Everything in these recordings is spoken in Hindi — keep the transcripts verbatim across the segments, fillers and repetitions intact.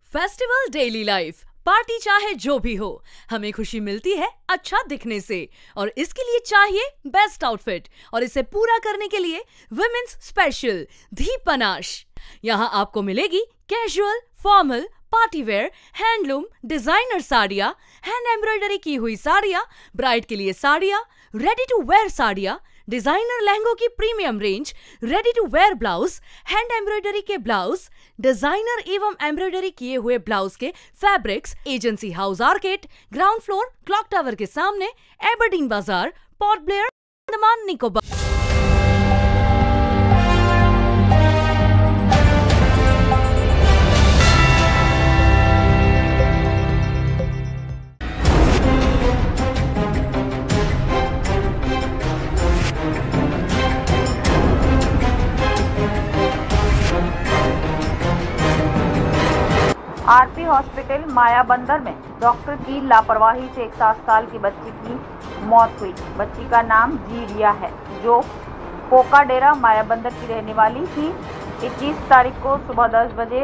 फेस्टिवल डेली लाइफ पार्टी चाहे जो भी हो, हमें खुशी मिलती है अच्छा दिखने से और इसके लिए चाहिए बेस्ट आउटफिट और इसे पूरा करने के लिए विमेंस स्पेशल धी पनाश। यहाँ आपको मिलेगी casual, formal, party wear, handloom, designer साड़ियाँ, हैंड एम्ब्रॉयडरी की हुई साड़ियाँ, ब्राइड के लिए साड़ियाँ, रेडी टू वेयर साड़ियाँ, डिजाइनर लहंगों की premium range, ready to wear blouse, hand embroidery के ब्लाउज, डिजाइनर एवं एम्ब्रॉयडरी किए हुए ब्लाउज के fabrics. Agency house arcade, ground floor, clock tower के सामने, एबरडीन बाजार, पोर्ट ब्लेयर, अंडमान निकोबार। आरपी हॉस्पिटल मायाबंदर में डॉक्टर की लापरवाही से एक सात साल की बच्ची की मौत हुई। बच्ची का नाम जी रिया है, जो कोकाडेरा मायाबंदर की रहने वाली थी। इक्कीस तारीख को सुबह दस बजे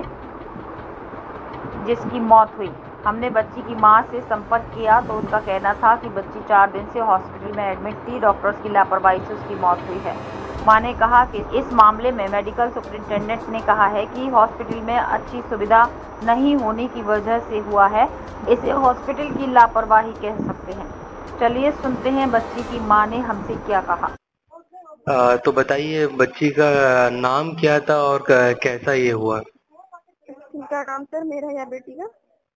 जिसकी मौत हुई। हमने बच्ची की मां से संपर्क किया तो उनका कहना था कि बच्ची चार दिन से हॉस्पिटल में एडमिट थी। डॉक्टर्स की लापरवाही से उसकी मौत हुई है। मां ने कहा कि इस मामले में मेडिकल सुपरिटेंडेंट ने कहा है कि हॉस्पिटल में अच्छी सुविधा नहीं होने की वजह से हुआ है। इसे हॉस्पिटल की लापरवाही कह सकते हैं। चलिए सुनते हैं बच्ची की मां ने हमसे क्या कहा। आ, तो बताइए बच्ची का नाम क्या था और कैसा ये हुआ? उनका नाम सर मेरा या बेटी का?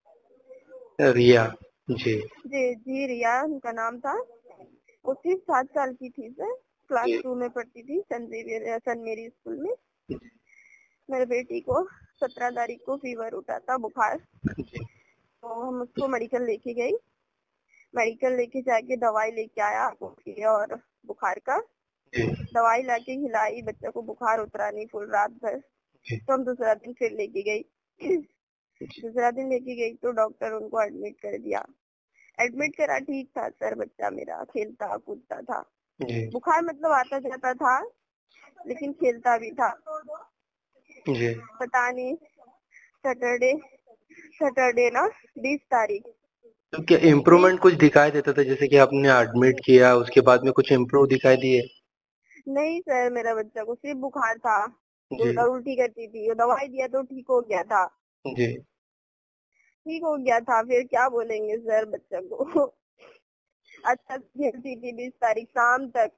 रिया जी जी जी रिया उनका नाम था। वो सिर्फ सात साल की थी सर, क्लास टू में पढ़ती थी संजीवियर सन मेरी स्कूल में। मेरे बेटी को सत्रह तारीख को फीवर उठा था, बुखार। तो हम उसको मेडिकल लेके गई। मेडिकल लेके जाके दवाई लेके आया और बुखार का दवाई लाके खिलाई। बच्चे को बुखार उतरा नहीं फुल रात भर। तो हम दूसरा दिन फिर लेके गई। दूसरा दिन लेके गई तो डॉक्टर उनको एडमिट कर दिया। एडमिट करा, ठीक था सर, बच्चा मेरा खेलता कूदता था। बुखार मतलब आता जाता था लेकिन खेलता भी था। जी। पता नहीं सैटरडे सैटरडे ना बीस तारीख। तो क्या इम्प्रूवमेंट कुछ दिखाई देता था? जैसे कि आपने एडमिट किया उसके बाद में कुछ इम्प्रूव दिखाई दिए? नहीं सर, मेरा बच्चा को सिर्फ बुखार था, उल्टी करती थी। दवाई दिया तो ठीक हो गया था। जी ठीक हो गया था। फिर क्या बोलेंगे सर बच्चा को। अच्छा खेलती थी बीस तारीख शाम तक।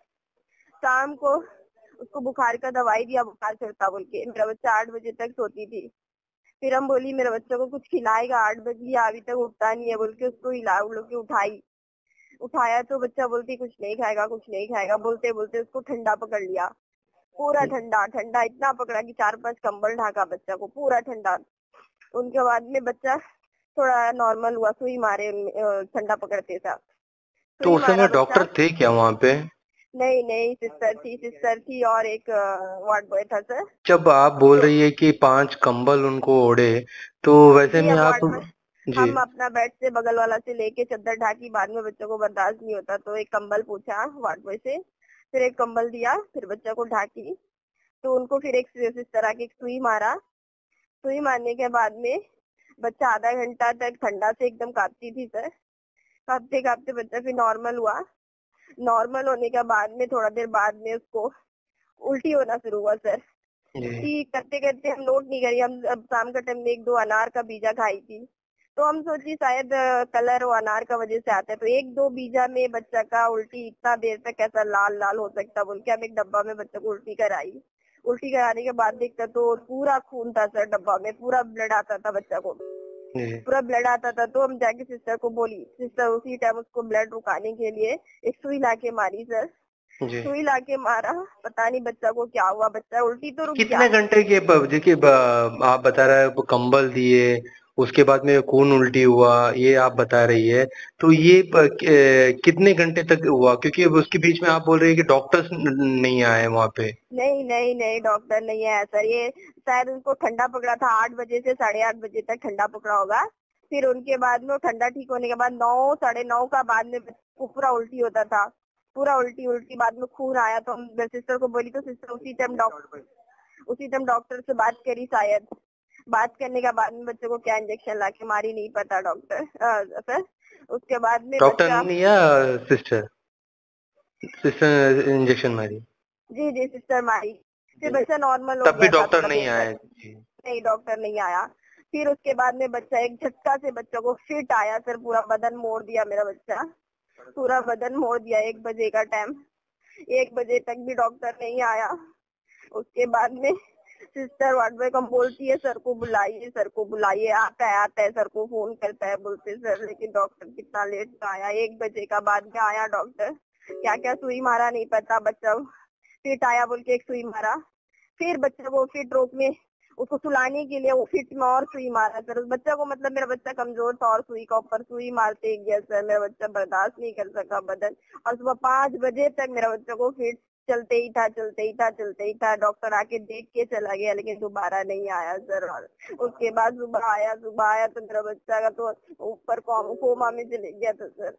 शाम को उसको बुखार का दवाई दिया, बुखार चढ़ता बोल के। मेरा बच्चा आठ बजे तक सोती थी। फिर हम बोली मेरा बच्चा को कुछ खिलाएगा, आठ बजे अभी तक उठता नहीं है बोल के उसको हिला उड़ के उठाई उठाया तो बच्चा बोलती कुछ नहीं खाएगा कुछ नहीं खाएगा। बोलते बोलते उसको ठंडा पकड़ लिया, पूरा ठंडा ठंडा इतना पकड़ा कि चार पांच कंबल ढाका बच्चा को, पूरा ठंडा। उनके बाद में बच्चा थोड़ा नॉर्मल हुआ, सुई मारे ठंडा पकड़ते था। तो उस समय डॉक्टर थे क्या वहाँ पे? नहीं नहीं सिस्टर थी सिस्टर थी और एक वार्ड बॉय था सर। जब आप बोल रही है कि पांच कंबल उनको ओढ़े तो वैसे में आप जी। हम अपना बेड से बगल वाला से लेके चद्दर ढाकी, बाद में बच्चों को बर्दाश्त नहीं होता तो एक कंबल पूछा वार्ड बॉय से, फिर एक कंबल दिया, फिर बच्चा को ढाकी। तो उनको फिर एक सिस्टर आके एक सुई मारा। सुई मारने के बाद में बच्चा आधा घंटा तक ठंडा से एकदम कांपती थी सर। कांपते कांपते बच्चा फिर नॉर्मल हुआ। नॉर्मल होने के बाद में थोड़ा देर बाद में उसको उल्टी होना शुरू हुआ सर। उल्टी करते करते हम नोट नहीं करी। हम अब शाम का टाइम में एक दो अनार का बीजा खाई थी तो हम सोची शायद कलर वो अनार का वजह से आता है। तो एक दो बीजा में बच्चा का उल्टी इतना देर तक कैसा लाल लाल हो सकता बोल के हम एक डब्बा में बच्चा को उल्टी कराई। उल्टी कराने के बाद देखता तो पूरा खून था सर डब्बा में, पूरा ब्लड आता था बच्चा को, पूरा ब्लड आता था। तो हम जाके सिस्टर को बोली, सिस्टर उसी टाइम उसको ब्लड रुकाने के लिए एक सुई लाके मारी सर। सुई लाके मारा, पता नहीं बच्चा को क्या हुआ, बच्चा उल्टी तो रुक गया। कितने घंटे के देखिए आप बता रहे हैं कंबल दिए, उसके बाद में खून उल्टी हुआ, ये आप बता रही है, तो ये कितने घंटे तक हुआ? क्योंकि उसके बीच में आप बोल रही है कि डॉक्टर्स नहीं आए वहाँ पे। नहीं नहीं नहीं डॉक्टर नहीं आया सर। ये शायद उनको ठंडा पकड़ा था, आठ बजे से साढ़े आठ बजे तक ठंडा पकड़ा होगा। फिर उनके बाद में ठंडा ठीक होने के बाद नौ साढ़े नौ का बाद में पूरा उल्टी होता था, पूरा उल्टी उल्टी बाद में खून आया। तो हम सिस्टर को बोली तो सिस्टर उसी टाइम डॉक्टर उसी टाइम डॉक्टर से बात करी शायद। बात करने का बाद में बच्चे को क्या इंजेक्शन ला के मारी नहीं पता डॉक्टर सर। उसके बाद में डॉक्टर ने नहीं या सिस्टर सिस्टर इंजेक्शन मारी? जी जी सिस्टर मारी। फिर बच्चा नॉर्मल हो गया। तब भी डॉक्टर नहीं आया? नहीं डॉक्टर नहीं आया। फिर उसके बाद में बच्चा एक झटका से बच्चों को फिट आया सर, पूरा बदन मोड़ दिया मेरा बच्चा, पूरा बदन मोड़ दिया। एक बजे का टाइम, एक बजे तक भी डॉक्टर नहीं आया। उसके बाद में सिस्टर वार्ड में कम बोलती है सर को बुलाइए, सर को बुलाइए, आता है आता है सर को फोन करता है, बोलते सर, लेकिन डॉक्टर कितना लेट से आया। एक बजे का बाद में आया डॉक्टर, क्या क्या सुई मारा नहीं पता, बच्चा फिट आया बोल के एक सुई मारा। फिर बच्चे को फिट रोक में उसको सुलाने के लिए वो फिट में और सुई मारा सर। उस बच्चा को मतलब मेरा बच्चा कमजोर था और सुई का ऊपर सुई मारते गया सर। मेरा बच्चा बर्दाश्त नहीं कर सका बदन, और सुबह पाँच बजे तक मेरा बच्चा को फिट चलते ही था चलते ही था चलते ही था। डॉक्टर आके देख के चला गया, लेकिन दोबारा नहीं आया सर। और उसके बाद सुबह आया सुबह आया तो मेरा बच्चा का तो ऊपर कोमा में चले गया था सर।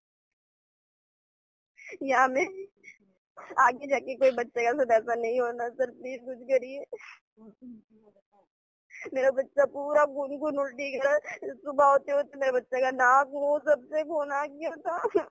यहाँ में आगे जाके कोई बच्चे का साथ ऐसा नहीं होना सर, प्लीज कुछ करिए। मेरा बच्चा पूरा खून खून उल्टी कर, सुबह होते होते मेरे बच्चे का नाक मुंह सबसे खून आ गया था।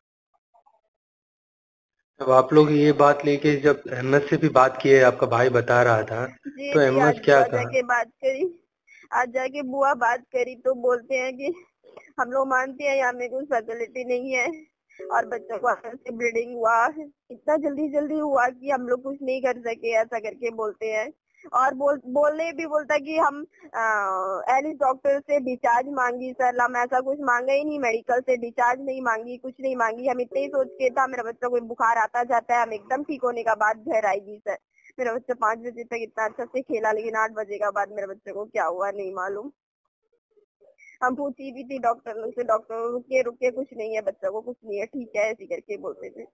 अब आप लोग ये बात लेके जब अहमद से भी बात किए, आपका भाई बता रहा था, तो अहमद क्या कहा? जाके बात करी, आज जाके बुआ बात करी तो बोलते हैं कि हम लोग मानते हैं यहाँ में कोई फैसिलिटी नहीं है और बच्चों को अंदर से ब्लीडिंग हुआ, इतना जल्दी जल्दी हुआ कि हम लोग कुछ नहीं कर सके, ऐसा करके बोलते हैं। और बोल बोलने भी बोलता कि हम एलिस डॉक्टर से डिस्चार्ज मांगी सर। हम ऐसा कुछ मांगा ही नहीं, मेडिकल से डिस्चार्ज नहीं मांगी, कुछ नहीं मांगी। हम इतने ही सोच के था मेरा बच्चा कोई बुखार आता जाता है, हम एकदम ठीक होने का बाद घर आएगी सर। मेरा बच्चा पाँच बजे तक इतना अच्छा से खेला, लेकिन आठ बजे का बाद मेरे बच्चे को क्या हुआ नहीं मालूम। हम पूछी भी थी डॉक्टर से, डॉक्टर रुके रुके कुछ नहीं है, बच्चा को कुछ नहीं है, ठीक है ऐसी करके बोलते थे।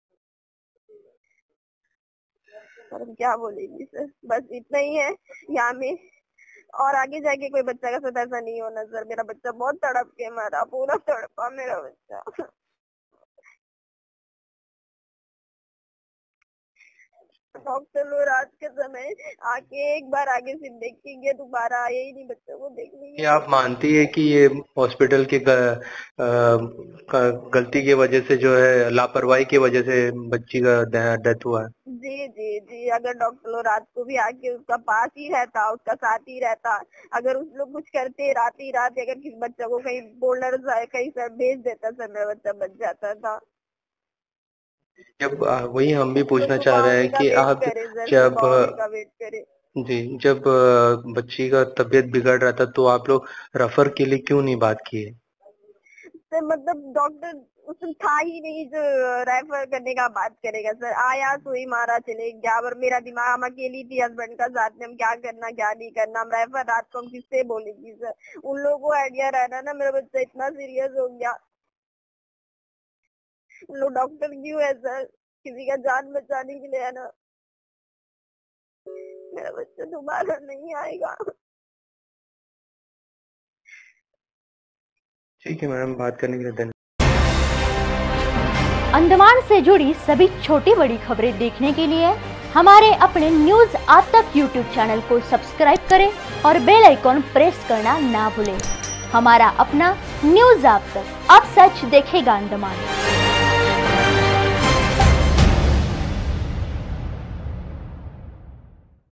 और हम क्या बोलेगी सर, बस इतना ही है यहाँ में। और आगे जाके कोई बच्चा का साथ ऐसा नहीं होना सर। मेरा बच्चा बहुत तड़प के मरा, पूरा तड़पा मेरा बच्चा। डॉक्टर लोग रात के समय आके एक बार आगे से देख के गया, दोबारा आए ही नहीं बच्चों को देखने के। आप मानती है कि ये हॉस्पिटल की गलती की वजह से, जो है लापरवाही की वजह से बच्ची का डेथ हुआ है? जी जी जी, अगर डॉक्टर लोग रात को भी आके उसका पास ही रहता, उसका साथ ही रहता, अगर उस लोग कुछ करते रात ही रात, अगर किसी बच्चा को कहीं बोल्डर कहीं सर भेज देता सर, मेरा बच्चा बच जाता था। जब वही हम भी पूछना तो चाह रहे हैं कि आप जब जी जब बच्ची का तबीयत बिगड़ रहा था तो आप लोग रेफर के लिए क्यों नहीं बात किए? सर मतलब डॉक्टर उसमें था ही नहीं जो रेफर करने का बात करेगा सर। आया सुई मारा चले गया, और मेरा दिमाग, हम अकेली थी हस्बैंड का साथ में, हम क्या करना क्या नहीं करना, हम रेफर रात को हम किससे बोलेगी सर। उन लोगों को आइडिया रहना ना, मेरा बच्चा इतना सीरियस हो गया। लोग डॉक्टर क्यों है सर, किसी का जान बचाने के लिए है ना। मेरा बच्चा दोबारा नहीं आएगा। ठीक है मैडम, बात करने के लिए धन्यवाद। अंडमान से जुड़ी सभी छोटी बड़ी खबरें देखने के लिए हमारे अपने न्यूज आज तक यूट्यूब चैनल को सब्सक्राइब करें और बेल आइकॉन प्रेस करना ना भूलें। हमारा अपना न्यूज आज तक, अब सच देखेगा अंडमान।